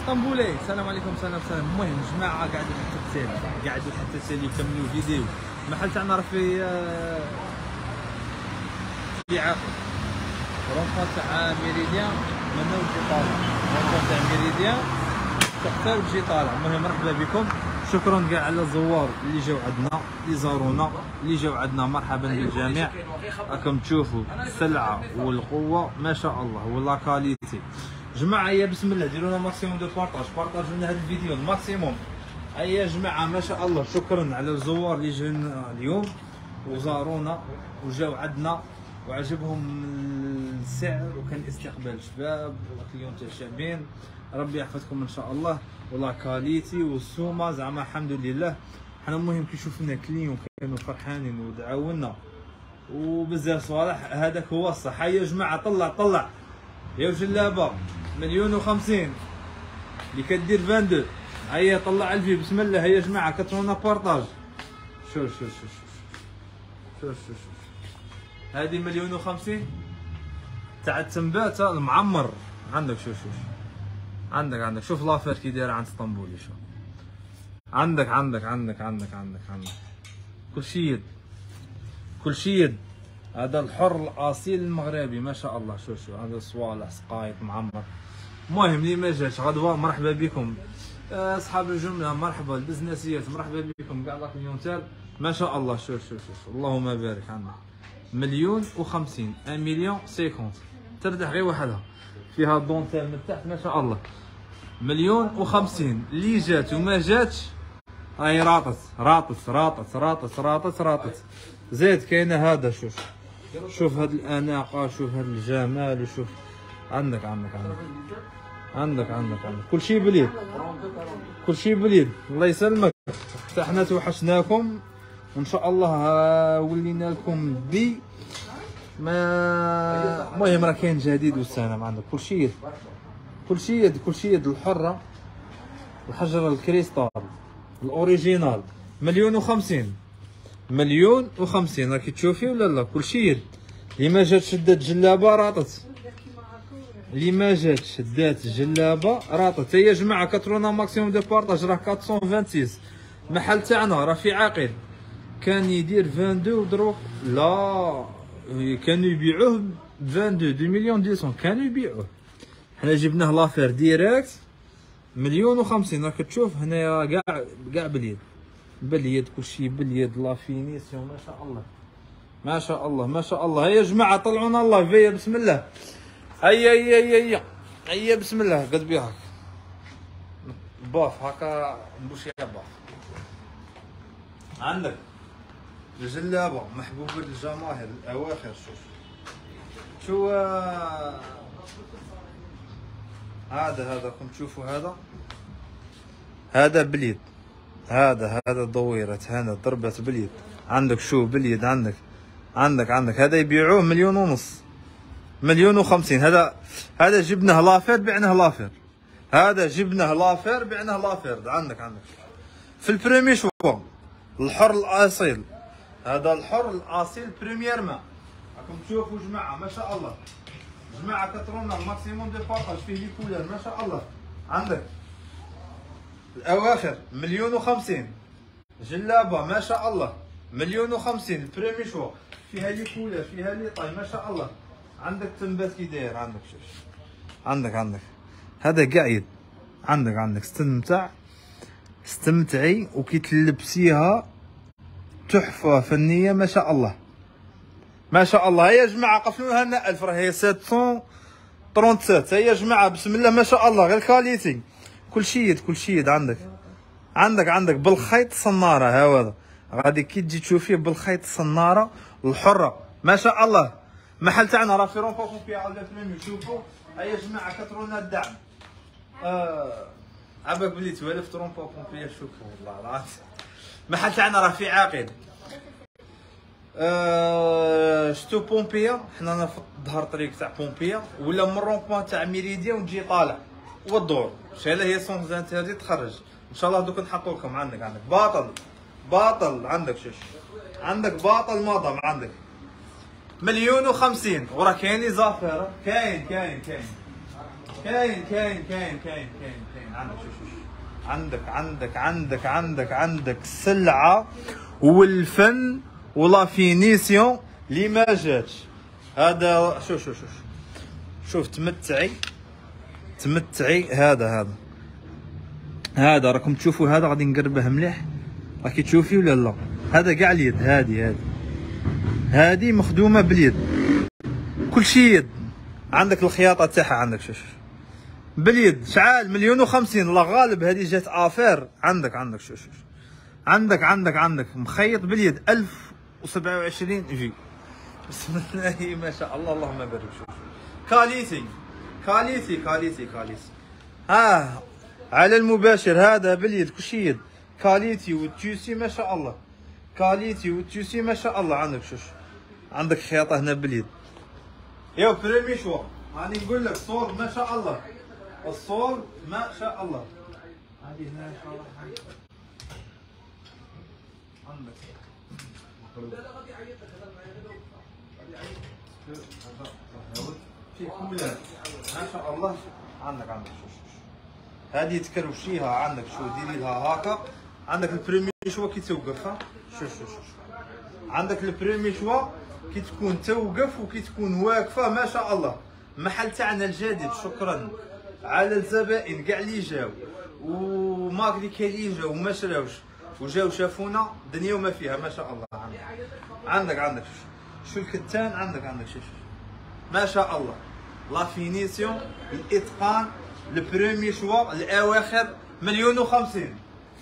اسطنبولي. السلام عليكم. سلام. المهم جماعه قاعدين حتى التالي يكملوا فيديو. المحل تاعنا راه في عاقل رونفون تاع ميريديان منا وجي طالع، رونفون تاع ميريديان حتى وجي طالع. المهم مرحبا بكم، شكرا كاع على الزوار اللي جاو عندنا، اللي زارونا، اللي جاو عندنا. مرحبا بالجميع. راكم تشوفوا السلعه والقوه ما شاء الله ولا كاليتي. جماعه هيا بسم الله ديروا لنا ماكسيموم دو بارطاجوا لنا هذا الفيديو الماكسيموم. هيا جماعه ما شاء الله، شكرا على الزوار اللي جاونا اليوم وزارونا وجاو عندنا وعجبهم السعر وكان استقبال شباب وكليونتي شابين. ربي يحفظكم ان شاء الله. ولا كاليتي والسومه زعما الحمد لله. حنا المهم كي شفنا كليون كانوا فرحانين ودعاونا وبزاف صوالح. هذاك هو الصح. هيا جماعه طلع يا جلابه 1,050,000 اللي كدير 22. هيا طلع الفي بسم الله. هيا جماعه كترونا بارطاج. شوف هذه 1,050,000 تاع التنبات المعمر. عندك شوف عندك شوف لافير كي دايره عند اسطنبولي. شوف عندك كلشي يد. هذا الحر الاصيل المغربي ما شاء الله. شوف هذا صوالح سقايط معمر. المهم اللي ما جاش غدوه مرحبا بكم. اصحاب الجمله مرحبا، البزنسيات مرحبا بكم، كاع لا كليونتال ما شاء الله. شوف اللهم بارك. عندنا 1,050,000 1,050,000 ترتاح غير وحدها، فيها دونتيل من تحت ما شاء الله. 1,050,000 اللي جات وما جاتش راهي راطت. زيد كاينه هذا. شوف هاد الاناقه، شوف هاد الجمال، وشوف عندك كلشي بليد. الله يسلمك. حتى حنا توحشناكم وان شاء الله ولينا لكم بي ما. المهم راه كاين جديد والسلام. عندك كلشي يد الحره، الحجر الكريستال الاوريجينال. 1,050,000 راكي تشوفي ولا لا؟ كلشي يد. اللي ما جات شدات جلابه راطت، هيا جماعه كترونا ماكسيموم دو بارطاج. راه 426. المحل تاعنا راه في عاقل، كان يدير 22 ودروك لا كانوا يبيعوه ب 2,200,000 كانوا يبيعوه. حنا جبناه لافير ديريكت 1,050,000. راك تشوف هنايا كاع باليد كلشي باليد. لا فينيسيون ما شاء الله. هيا جماعه طلعونا الله فيا بسم الله. هيا بسم الله. قد بيها باف هكا نبوش يا باف. عندك الجلابه محبوبه للجماهير الاواخر. شو هذا راكم تشوفوا هذا باليد. هذا دويرة هنا ضربت باليد. عندك شو باليد. عندك هذا يبيعوه 1,500,000 1,050,000. هذا جبناه لافير بعناه لافير. عندك في البريمي شو الحر الاصيل. هذا الحر الاصيل بريمير ما. راكم تشوفوا جماعه ما شاء الله. جماعه كترونا الماكسيموم دو بارطاج فيه لي كولور ما شاء الله. عندك الاواخر 1,050,000 جلابه ما شاء الله. 1,050,000 البريمي شو فيها لي كولور فيها لي طاي ما شاء الله. عندك تنبات كي داير. عندك شوف عندك هذا قاعد. عندك استمتعي وكي تلبسيها تحفه فنيه ما شاء الله. هيا جماعه قفلوا لنا 1000 راهي 737. هيا جماعه بسم الله ما شاء الله. غير كاليتي كلشي يد. عندك بالخيط صناره. هذا غادي كي تجي تشوفيه بالخيط صناره الحره ما شاء الله. المحل تاعنا راه في رونفون بومبي على الفيلم يشوفوا. هيا جماعه كترونا الدعم. عباك بلي توالف رونفون بومبي. شوفوا والله العظيم المحل تاعنا راه في عاقل. شتو بومبيا. حنا في ظهر طريق تاع بومبيا ولا من رونبوان تاع ميريديا وتجي طالع والدور. شحال هي سونس انتردي تخرج ان شاء الله. دوك نحطوا لكم. عندك باطل. عندك عندك باطل ماضم. عندك 1,050,000 وراه كاين زافير. كاين كاين عندك شوف عندك السلعه والفن ولا فينيسيون اللي ما جاتش. هذا شوف تمتعي هذا راكم تشوفوا. هذا غادي نقربه مليح، راكي تشوفي ولا لا؟ هذا كاع اليد، هذه مخدومه باليد، كلشي يد. عندك الخياطه تاعها عندك شوف باليد. شعال 1,050,000 الله غالب. هذه جات افير. عندك شوف عندك مخيط باليد 1027 جي. بسم الله ما شاء الله اللهم بارك. شوف كاليتي على المباشر. هذا باليد كلشي يد. كاليتي والتيوسي ما شاء الله. عندك شوف عندك خياطه هنا باليد. يا بريمي شوا راني نقول لك صور ما شاء الله. الصور ما شاء الله. هذه هنا ان شاء الله عندك في كلها ما شاء الله. عندك شوف هذه تكروشيها. عندك شو ديري لها هكا. عندك البريمي شوا كي توقفها. شوف عندك البريمي شوا كي تكون توقف وكي تكون واقفه ما شاء الله. المحل تاعنا الجديد. شكرا على الزبائن كاع اللي جاو وماكلي كاين اللي جاو وما شراوش وجاو شافونا دنيا وما فيها ما شاء الله. عندك شو الكتان. عندك شوف ما شاء الله. لا فينيسيون الاتقان البريمي شوا الاواخر 1,050,000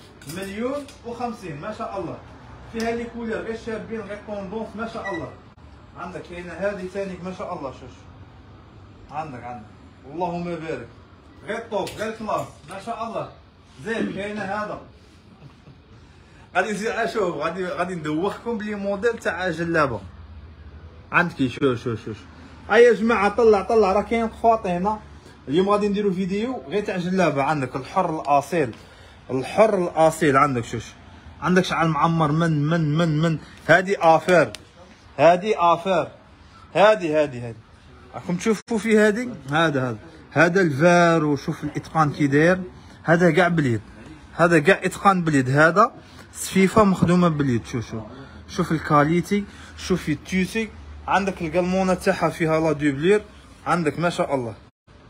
ما شاء الله. فيها لي كولور غير شابين غير طوندونس ما شاء الله. عندك كاينه هذه ثاني ما شاء الله. شوف عندك اللهم بارك. غير طوب غير كلاس ما شاء الله. زين كاينه هذا. غادي نزيد اشوف غادي ندوخكم بلي موديل تاع جلابه. عندك شوف هيا يا جماعه طلع راه كاين فاطمه. اليوم غادي نديرو فيديو غير تاع جلابه. عندك الحر الاصيل. عندك شوف عندك شعل معمر من هذه افير. هذه راكم تشوفوا في هذه. هذا الفار. وشوف الاتقان كي داير. هذا كاع باليد. هذا كاع اتقان باليد. هذا سفيفه مخدومه باليد. شوف الكاليتي. شوفي التيوسي. عندك القلمونه تاعها فيها لا دوبلير. عندك ما شاء الله.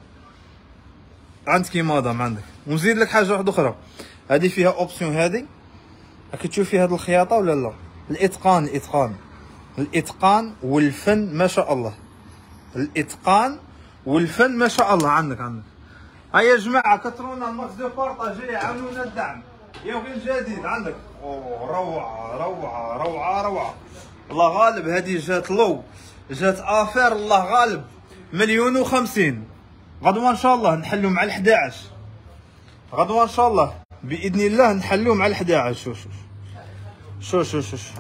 عندك مادام عندك. ونزيد لك حاجه واحده اخرى. هذه فيها اوبسيون. هذه راكي تشوفي هذه الخياطه ولا لا؟ الاتقان والفن ما شاء الله. عندك هيا يا جماعه كثرونا الماكس دو بارطاجي. عاونونا الدعم. يا غير جديد. عندك روعه الله غالب. هذه جات افير الله غالب 1,050,000. غدوه ان شاء الله نحلو مع ال11. غدوه ان شاء الله باذن الله نحلو مع ال11. شوف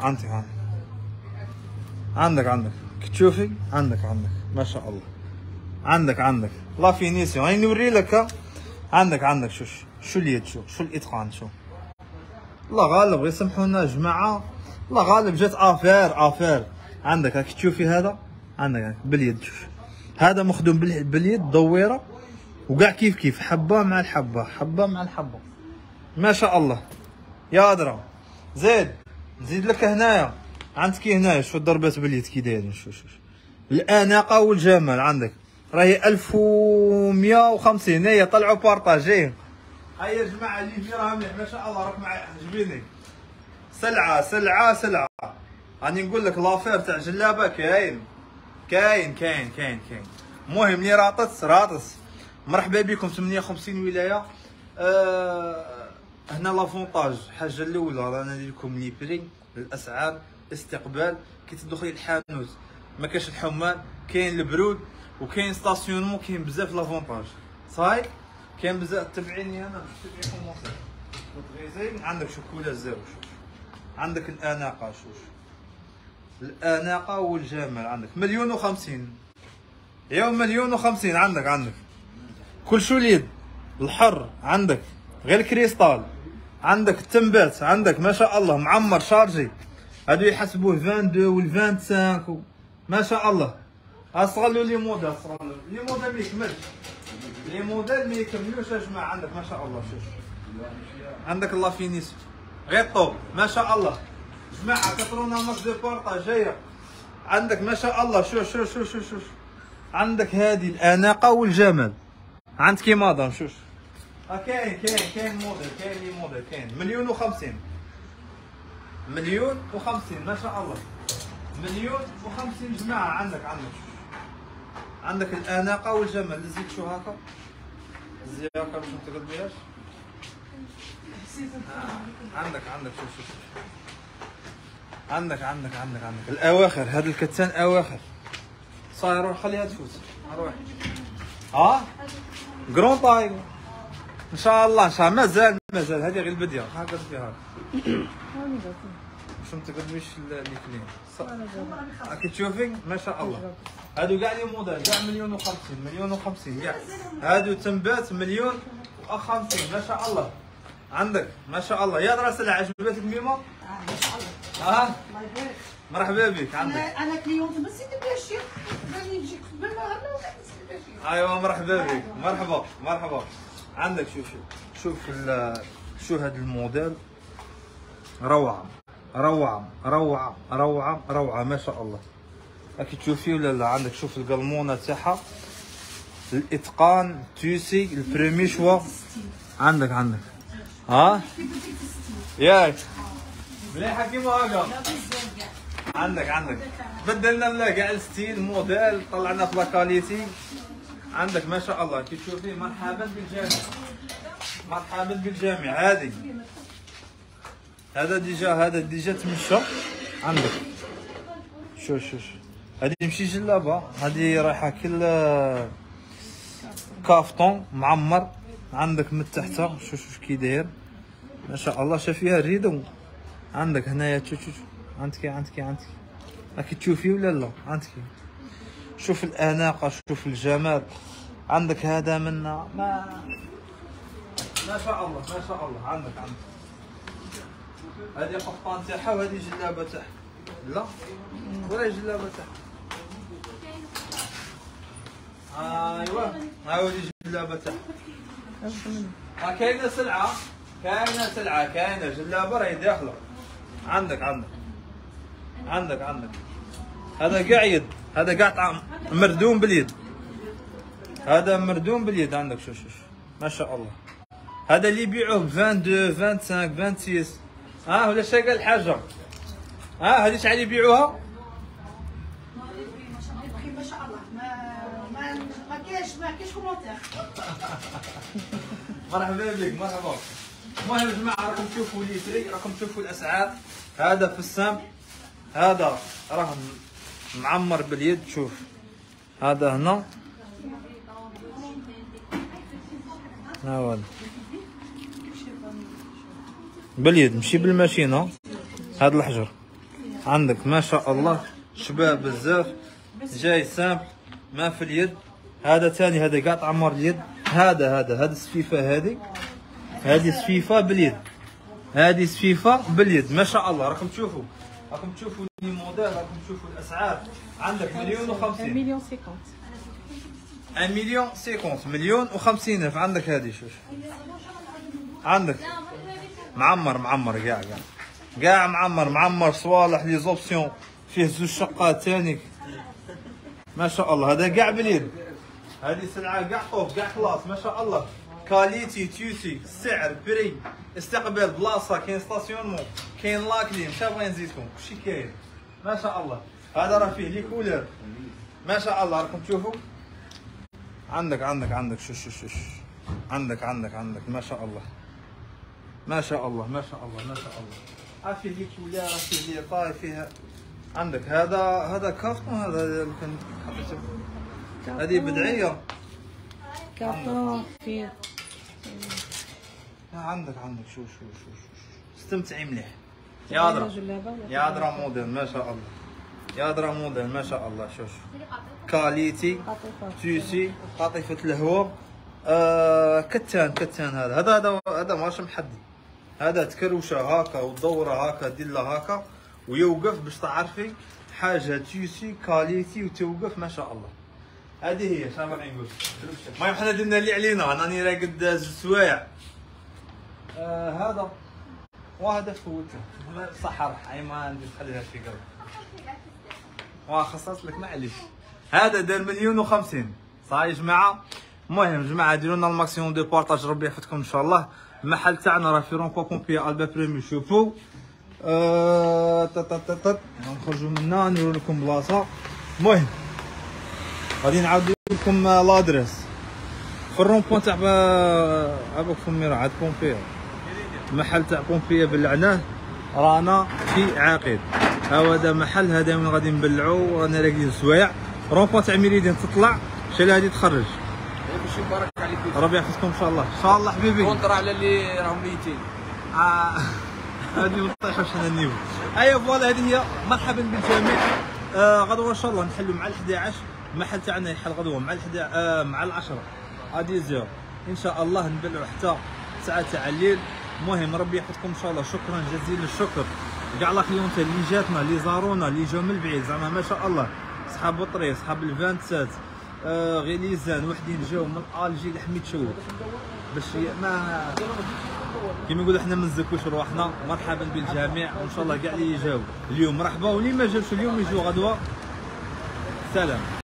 عندك تشوفي. عندك ما شاء الله. عندك لا فينيسيون. هاني نوري لك. عندك شو اليد. شو الاتقان. الله غالب غير سامحونا يا جماعه. الله غالب جات افير. عندك راكي تشوفي هذا. عندك باليد. شوف هذا مخدوم باليد دويره وكاع كيف حبه مع الحبه ما شاء الله. يا ادرا زيد نزيد لك هنايا. عندك هنايا شوف الضربات باليد كي دايرين. شوف الاناقه والجمال. عندك راهي 1150. هيا طلعوا بارطاجيه. هيا يا جماعه اللي يجي راه مليح ما شاء الله. راك عجبيني. سلعه راني نقول لك لافير تاع جلابه كاين. المهم اللي راطس مرحبا بكم. 58 ولايه. هنا لافونتاج الحاجه الاولى رانا ندير لكم لي بري الاسعار استقبال. كي تدخلي الحانوت ما كاينش الحمان. كاين البرود وكاين ستاسيونمون. كاين بزاف لافونتاج صاي. كاين بزاف. تبعيني انا تبعيكم موصل وتغيزين. عندك شوكولا زاوج. عندك الاناقه. شوف الاناقه والجمال. عندك 1,050,000. يوم 1,050,000. عندك كل شو اليد. الحر عندك غير كريستال. عندك التمبات. عندك ما شاء الله معمر شارجي. هادو يحسبوه 22 وال 25 ما شاء الله. اصغلوا لي موديل، صغلوا لي موديل ما يكملش، لي موديل ما يكملوش يا جماعه. عندك ما شاء الله شوف، عندك الله فينيس غير طوب ما شاء الله جماعه. كترونا ماكس دو بورطا جايه عندك ما شاء الله. شوف شوف شوف شوف شوف، عندك هذه الاناقه والجمال. عندك كيما مادام شوف كاين موديل، كاين لي موديل، كاين مليون و50، مليون و50 ما شاء الله، مليون و50 جماعه. عندك الاناقه والجمال. زيد شو هكا زيد هكا باش ما تقلبيهاش. عندك شوف عندك الاواخر. هذا الكتان اواخر. صاير روح خليها تفوت، روح جرون طاي ان شاء الله، ان شاء الله. مازال هذه غير البديه. هكا فيها باش ما تقلبيش لي كلين. راكي تشوفي ما شاء الله. هادو كاع لي موديل كاع مليون و50 كاع. هادو تنبات مليون و50 ما شاء الله. عندك ما شاء الله. يا دراسه عجبتك ميمو؟ ما شاء الله. الله يبارك. مرحبا بك. عندك انا كليونت من سيدي باشير، بغاني نجيك قبل ما ايوا مرحبا بك. مرحبا. عندك شوف شو هذا الموديل. روعه ما شاء الله. راكي تشوفي ولا لا؟ عندك شوف القلمونه تاعها، الاتقان تيسي البريمي شوا. عندك ياك مليحه كيما هكا. عندك بدلنا لنا كاع الستيل موديل، طلعنا في لاكاليتي. عندك ما شاء الله كي تشوفي. مرحبا بالجامع. هذا ديجا تمشى. عندك شوف هذه ماشي جلابه، هذه رايحه كل كافتون معمر. عندك من تحت شوف كي داير ما شاء الله. شاف فيها الريدو. عندك هنايا شوف عندك راكي تشوفي ولا لا؟ عندك شوف الاناقه، شوف الجمال. عندك هذا منا ما شاء الله. عندك هذه قفطان تاعها، وهذه جلابه تاعها. لا ولا جلابه تاعها. ايوا ها هذه جلابه تاعها. كاينه سلعه كاينه جلابه راهي داخله. عندك هذا كاع يد، هذا كاع طعم مردوم باليد. عندك شوف ما شاء الله. هذا اللي يبيعوه ب 22 25 26. ولا شاقه الحاجه. هذه شحال يبيعوها؟ ما شاء الله. ما كاينش كومونتير. مرحبا بك. المهم يا جماعه راكم تشوفوا ليتري، راكم تشوفوا الاسعار. هذا في السام، هذا راه معمر باليد. شوف هذا هنا هو باليد ماشي بالماشينه. هذا الحجر عندك ما شاء الله شباب بزاف، جاي سامبل ما في اليد. هذا ثاني، هذا كاع تعمر اليد. هذا السفيفه، هذه سفيفه باليد، هذه سفيفه باليد ما شاء الله. راكم تشوفوا لي موديل، راكم تشوفوا الاسعار. عندك مليون و50، 1,50,000 عندك هذه. شوف عندك معمر كاع معمر صوالح لي زوبسيون. فيه زوج شقات ثاني ما شاء الله. هذا كاع باليد. هذه سلعه كاع طوف كاع كلاس ما شاء الله. كاليتي تيوسي، سعر بري استقبال بلاصه. كاين ستاسيونمون، كاين لاكلي. مش بغي نزيدكم كلشي كاين ما شاء الله. هذا راه فيه لي كولور ما شاء الله. راكم تشوفوا عندك شوف عندك ما شاء الله ما شاء الله. فيه لي كولور، فيه لي طاي فيها. عندك هذا كارطون. هذا كان حطيته، هذه بدعيه كارطون فيه. عندك شوف استمتعي مليح. يا درا موديل ما شاء الله. شوف كاليتي تيسي قاطفه الهواء. كتان. هذا ماشي محدد. هذا تكروشه هكا وتدوره هكا، دير له هكا ويوقف باش تعرفي حاجه تيسي كاليتي وتوقف ما شاء الله. هذه هي شنو باغي نقول. المهم حنا درنا اللي علينا، راني راقد زوج سوايع. هذا وهذا فوته صح راح ما ندير خليها في قلب. خصصت لك معليش. هذا دار 1,050,000 صاي يا جماعه. المهم جماعه ديروا لنا الماكسيموم دو بارطاج، ربي يحفظكم ان شاء الله. المحل تاعنا راه في رونكو كومبيا البا بريمي، شوفوا نخرجوا منا نديروا لكم بلاصه. المهم غادي نعاود لكم لادريس في الرون بوان تاع عباك فميرا عاد بومبيا. المحل تاع بومبيا بلعناه، رانا في عقيد. هذا محل هذا وين غادي نبلعوا، رانا راقدين سوايع. رون بوان تاع ميريديان تطلع شحال هذه تخرج. باش يبارك عليك ربي يحفظكم ان شاء الله. ان شاء الله حبيبي. كونطرا على اللي راهم ميتين. هذه مطيحه واش انا نيو. ايوا فوالا هذه هي. مرحبا بالجميع. غدوه ان شاء الله نحلوا مع 11. المحل تاعنا يحل غدوه مع 11 مع 10 غادي زيرو ان شاء الله، نبلعوا حتى 9 تاع الليل. المهم ربي يحفظكم ان شاء الله. شكرا جزيلا الشكر كاع لا كليونتيل اللي جاتنا، اللي زارونا، اللي جاو من البعيد، زعما ما شاء الله. صحاب بطري، صحاب الفانتسات، غليزان، وحدين جاو من الجي لحميت شوك باش ما كيما نقولوا حنا ما نزكوش رواحنا. مرحبا بالجميع وان شاء الله كاع اللي جاو اليوم مرحبا، واللي ما جاوش اليوم يجوا غدوه. سلام.